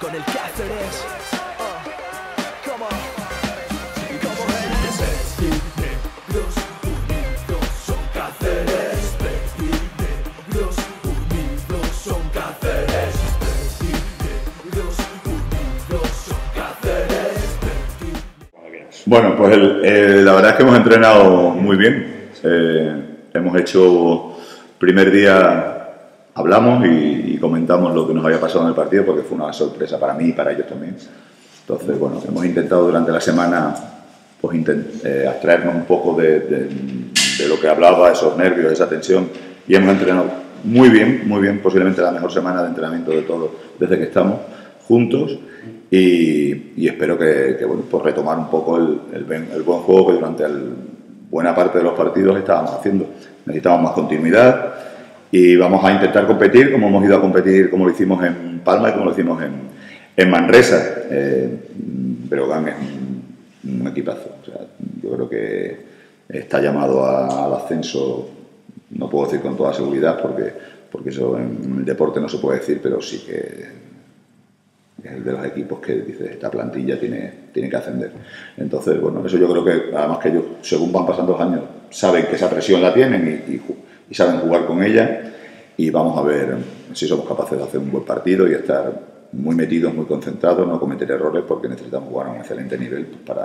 con el Cáceres. Come on. Como Negros unidos son Cáceres. Negros unidos son Cáceres. Negros unidos son Cáceres. Bueno, pues la verdad es que hemos entrenado muy bien. Hemos hecho primer día. Hablamos y comentamos lo que nos había pasado en el partido porque fue una sorpresa para mí y para ellos también. Entonces, bueno, hemos intentado durante la semana pues abstraernos un poco de lo que hablaba, esos nervios, esa tensión, y hemos entrenado muy bien, posiblemente la mejor semana de entrenamiento de todos desde que estamos juntos, y espero que bueno, pues retomar un poco el buen juego que durante buena parte de los partidos estábamos haciendo. Necesitamos más continuidad. Y vamos a intentar competir como hemos ido a competir, como lo hicimos en Palma y como lo hicimos en Manresa. Breogán es un equipazo. O sea, yo creo que está llamado al ascenso, no puedo decir con toda seguridad porque eso en el deporte no se puede decir, pero sí que es el de los equipos que dice esta plantilla tiene que ascender. Entonces, bueno, eso yo creo que además que ellos, según van pasando los años, saben que esa presión la tienen y saben jugar con ella, y vamos a ver si somos capaces de hacer un buen partido y estar muy metidos, muy concentrados, no cometer errores, porque necesitamos jugar a un excelente nivel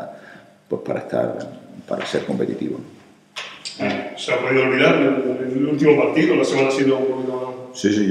para ser competitivos. ¿Se ha podido olvidar el último partido? La semana ha sido un poquito... Sí,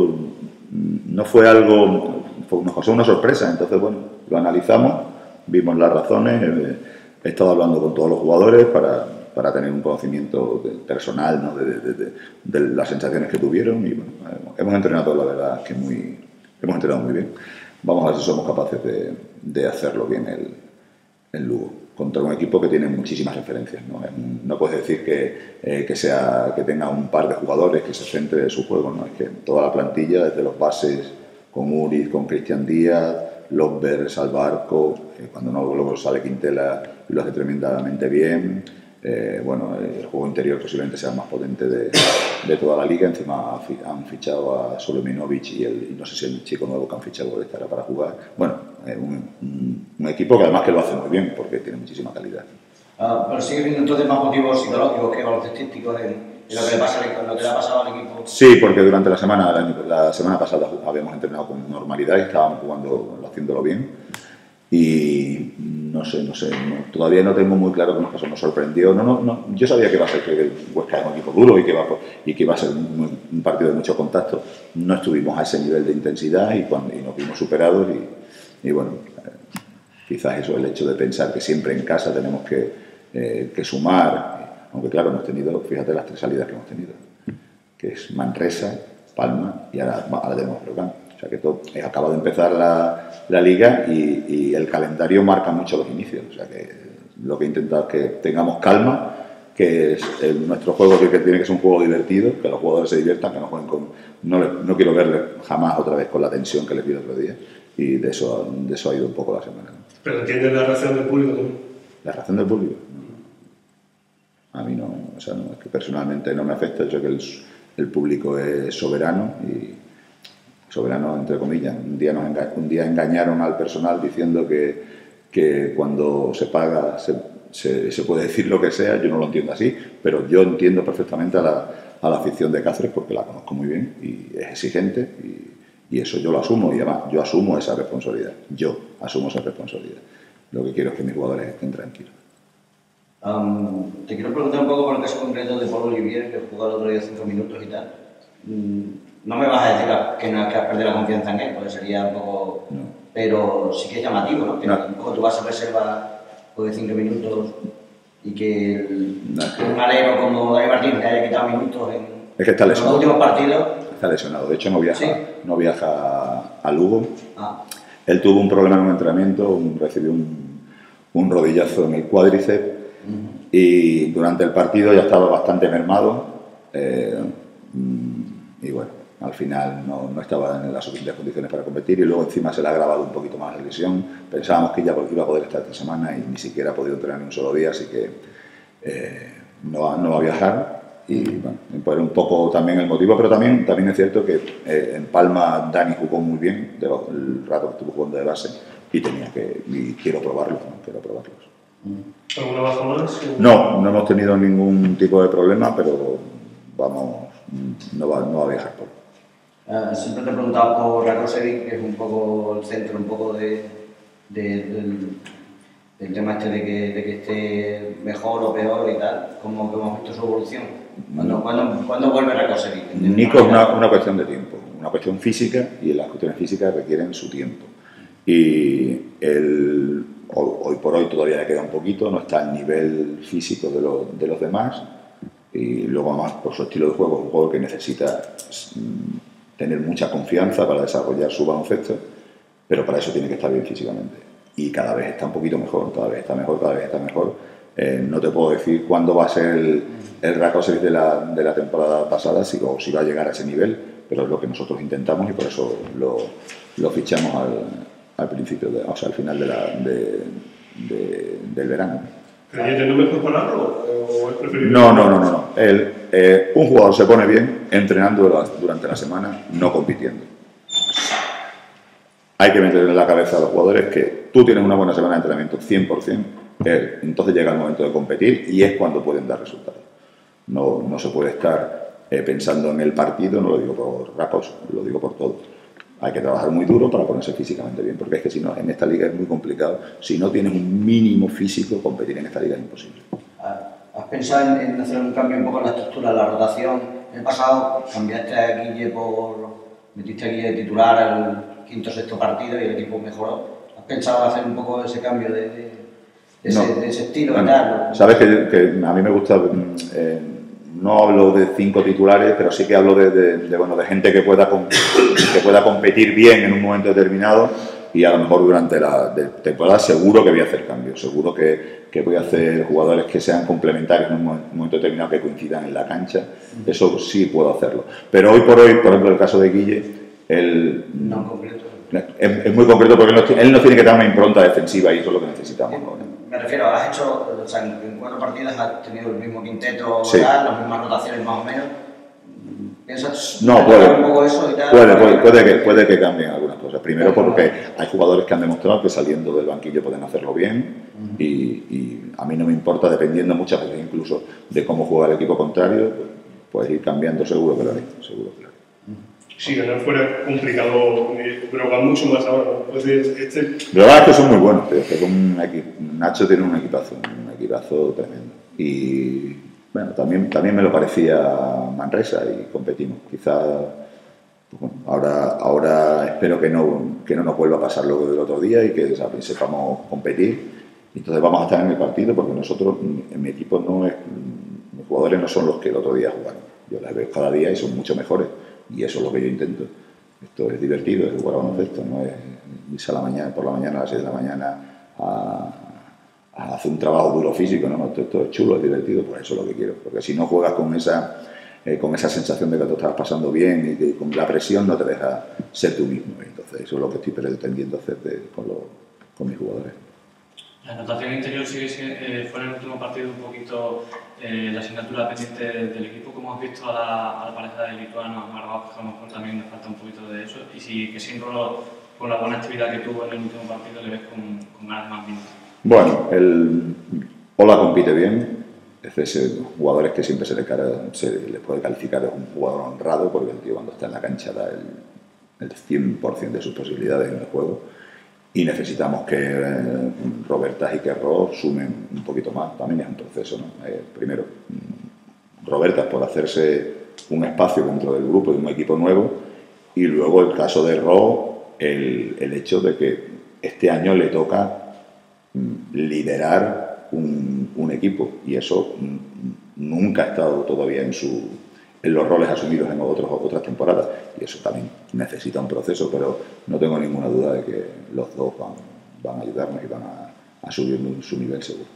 no fue algo, nos pasó una sorpresa, entonces bueno, lo analizamos, vimos las razones, he estado hablando con todos los jugadores para tener un conocimiento personal, ¿no? de las sensaciones que tuvieron, y bueno, hemos entrenado, la verdad, que hemos entrenado muy bien. Vamos a ver si somos capaces de hacerlo bien el Lugo, contra un equipo que tiene muchísimas referencias, ¿no? No puedes decir que tenga un par de jugadores que se centre en su juego, ¿no? Es que toda la plantilla, desde los bases, con Uriz, con Cristian Díaz, Lobber, Salvarco, cuando no luego sale Quintela y lo hace tremendamente bien. Bueno, el juego interior posiblemente sea el más potente de toda la liga. Encima han fichado a Solominovic y no sé si el chico nuevo que han fichado estará para jugar. Bueno, un equipo que además que lo hace muy bien porque tiene muchísima calidad. Pero sigue viendo entonces más motivos psicológicos que baloncestísticos en lo que le ha pasado al equipo. Sí, porque durante la semana pasada habíamos entrenado con normalidad y estábamos jugando, haciéndolo bien. Y no sé, todavía no tengo muy claro qué nos pasó, nos sorprendió. No, yo sabía que iba a ser que el Huesca es un equipo duro y que iba a ser un partido de mucho contacto. No estuvimos a ese nivel de intensidad y nos vimos superados y bueno, quizás eso, el hecho de pensar que siempre en casa tenemos que sumar, aunque claro, hemos tenido, fíjate las 3 salidas que hemos tenido, que es Manresa, Palma y ahora tenemos Breogán. O sea que todo, acaba de empezar la liga y el calendario marca mucho los inicios. O sea que lo que he intentado es que tengamos calma, que nuestro juego que tiene que ser un juego divertido, que los jugadores se diviertan, que no jueguen con... No quiero verles jamás otra vez con la tensión que les vi el otro día, y de eso ha ido un poco la semana. ¿Pero entiendes la reacción del público también? ¿La reacción del público? No. A mí no, o sea, no, es que personalmente no me afecta. Yo sé que el público es soberano soberano entre comillas. Un día engañaron al personal diciendo que cuando se paga se puede decir lo que sea. Yo no lo entiendo así, pero yo entiendo perfectamente a la afición de Cáceres porque la conozco muy bien y es exigente y eso yo lo asumo, y además yo asumo esa responsabilidad. Lo que quiero es que mis jugadores estén tranquilos. Te quiero preguntar un poco por el caso concreto de Pol Olivier, que jugó el otro día 5 minutos y tal. No me vas a decir que has perdido la confianza en él, porque sería un poco... No. Pero sí que es llamativo, ¿no? Que un poco tú vas a reserva de 5 minutos y que un alero como Dani Martín te haya quitado minutos es que está lesionado. Los últimos partidos. Está lesionado, de hecho no viaja a Lugo. Él tuvo un problema en un entrenamiento, recibió un rodillazo en el cuádriceps y durante el partido ya estaba bastante mermado y bueno, al final no estaba en las suficientes condiciones para competir, y luego encima se le ha agravado un poquito más la lesión. Pensábamos que ya iba a poder estar esta semana y ni siquiera ha podido entrenar ni un solo día, así que no va a viajar. Y bueno, pues un poco también el motivo, pero también es cierto que en Palma Dani jugó muy bien el rato que estuvo jugando de base y quiero probarlos, ¿no? Quiero probarlos. ¿Alguna baja más? No hemos tenido ningún tipo de problema, pero no va a viajar por. Siempre te he preguntado por Rakočević, que es un poco el centro, un poco del tema este de que esté mejor o peor y tal, ¿cómo hemos visto su evolución? ¿Cuándo vuelve Rakočević? Nico es una cuestión de tiempo, una cuestión física, y las cuestiones físicas requieren su tiempo. Y hoy por hoy todavía le queda un poquito, no está al nivel físico de los demás, y luego además por su estilo de juego es un juego que necesita tener mucha confianza para desarrollar su baloncesto, pero para eso tiene que estar bien físicamente. Y cada vez está un poquito mejor, cada vez está mejor. No te puedo decir cuándo va a ser el Rakočević de la temporada pasada, si va a llegar a ese nivel, pero es lo que nosotros intentamos y por eso lo fichamos al principio, al final del verano. ¿Crees no mejor pararlo o es preferible? No. Un jugador se pone bien entrenando durante la semana, no compitiendo. Hay que meter en la cabeza a los jugadores que tú tienes una buena semana de entrenamiento 100%, entonces llega el momento de competir y es cuando pueden dar resultados. No se puede estar pensando en el partido, no lo digo por Rakočević, lo digo por todos. Hay que trabajar muy duro para ponerse físicamente bien, porque es que si no, en esta liga es muy complicado. Si no tienes un mínimo físico, competir en esta liga es imposible. ¿Has pensado en hacer un cambio un poco en la estructura, la rotación? En el pasado cambiaste a Guille metiste a Guille de titular al quinto o sexto partido y el equipo mejoró. ¿Has pensado hacer un poco ese cambio de ese estilo? Bueno, y tal? sabes que a mí me gusta, no hablo de 5 titulares, pero sí que hablo de gente que pueda competir bien en un momento determinado, y a lo mejor durante la temporada seguro que voy a hacer cambios, seguro que voy a hacer jugadores que sean complementarios en un momento determinado, que coincidan en la cancha. Eso sí puedo hacerlo. Pero hoy por hoy, por ejemplo, el caso de Guille, No en concreto. Es muy concreto porque él no tiene que dar una impronta defensiva y eso es lo que necesitamos ahora. Me refiero, en 4 partidas has tenido el mismo quinteto, Sí. las mismas rotaciones más o menos. ¿Piensas No, un poco eso y tal? puede que cambien algunas cosas. Primero porque hay jugadores que han demostrado que saliendo del banquillo pueden hacerlo bien, y a mí no me importa, dependiendo muchas veces incluso de cómo juega el equipo contrario, puedes ir cambiando, seguro que lo haré. Sí, ganar fuera es complicado, pero va mucho más ahora, ¿no? Pues La verdad es que son muy buenos, tío. Nacho tiene un equipazo tremendo. Y bueno, también me lo parecía Manresa y competimos. Quizá pues bueno, ahora espero que no nos vuelva a pasar lo del otro día y que sepamos competir. Entonces vamos a estar en el partido, porque nosotros, en mi equipo, mis jugadores no son los que el otro día jugaron. Yo las veo cada día y son mucho mejores. Y eso es lo que yo intento. Esto es divertido, es jugar a baloncesto, no es irse por la mañana a las 6 de la mañana a hacer un trabajo duro físico, no, esto es chulo, es divertido, pues eso es lo que quiero. Porque si no juegas con esa sensación de que tú estás pasando bien y que con la presión no te deja ser tú mismo. Entonces eso es lo que estoy pretendiendo hacer con mis jugadores. La anotación interior fue en el último partido un poquito la asignatura pendiente del equipo. ¿Cómo has visto a la pareja de lituanos, Margaos, que a lo mejor también le falta un poquito de eso? Y si con la buena actividad que tuvo en el último partido le ves con ganas más minutos. Bueno, Ola compite bien. Es de esos jugadores que siempre se le puede calificar de un jugador honrado, porque el tío cuando está en la cancha da el 100% de sus posibilidades en el juego. Y necesitamos que Robertas y que Ross sumen un poquito más. También es un proceso, ¿no? Primero, Robertas por hacerse un espacio dentro del grupo de un equipo nuevo, y luego el caso de Ross, el hecho de que este año le toca liderar un equipo, y eso nunca ha estado todavía en los roles asumidos en otras temporadas, y eso también necesita un proceso, pero no tengo ninguna duda de que los dos van a ayudarnos y van a subir su nivel seguro.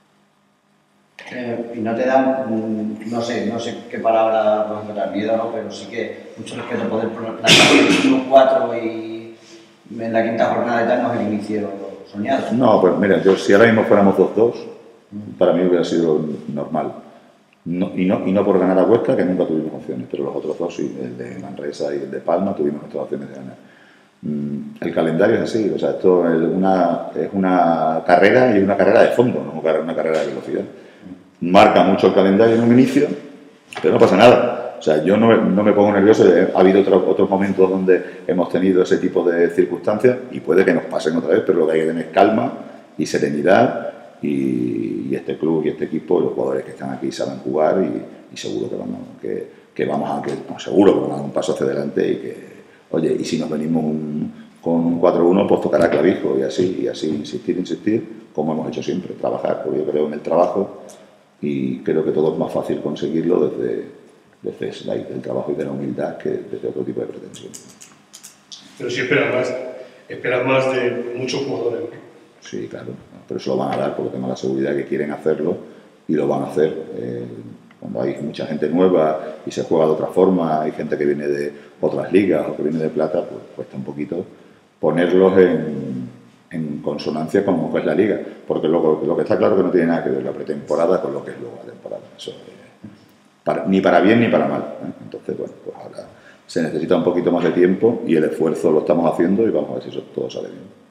Y no te dan, no sé qué palabra puedes encontrar, miedo, ¿no? Pero sí que mucho respeto poder plantar 1-4 y en la quinta jornada y tal no es el inicio soñado. No, pues mira, si ahora mismo fuéramos 2-2, para mí hubiera sido normal. y no por ganar a Huesca, que nunca tuvimos opciones, pero los otros dos sí, el de Manresa y el de Palma, tuvimos nuestras opciones de ganar. El calendario es así, o sea, esto es una carrera y una carrera de fondo, no una carrera de velocidad. Marca mucho el calendario en un inicio, pero no pasa nada. O sea, yo no me pongo nervioso. Ha habido otros momentos donde hemos tenido ese tipo de circunstancias y puede que nos pasen otra vez, pero lo que hay que tener es calma y serenidad. Y este club y este equipo, los jugadores que están aquí saben jugar y seguro que vamos a dar un paso hacia adelante y que, oye, y si nos venimos con un 4-1, pues tocará clavijo y así insistir, como hemos hecho siempre, trabajar, porque yo creo en el trabajo y creo que todo es más fácil conseguirlo desde el trabajo y de la humildad que desde otro tipo de pretensión. Pero sí esperas más de muchos jugadores, ¿no? Sí, claro, pero eso lo van a dar porque tengo la seguridad que quieren hacerlo y lo van a hacer. Cuando hay mucha gente nueva y se juega de otra forma, hay gente que viene de otras ligas o que viene de plata, pues cuesta un poquito ponerlos en consonancia con lo que es la liga, porque lo que está claro que no tiene nada que ver la pretemporada con lo que es luego la temporada. Eso, ni para bien ni para mal, ¿eh? Entonces, bueno, pues ahora se necesita un poquito más de tiempo y el esfuerzo lo estamos haciendo y vamos a ver si eso todo sale bien.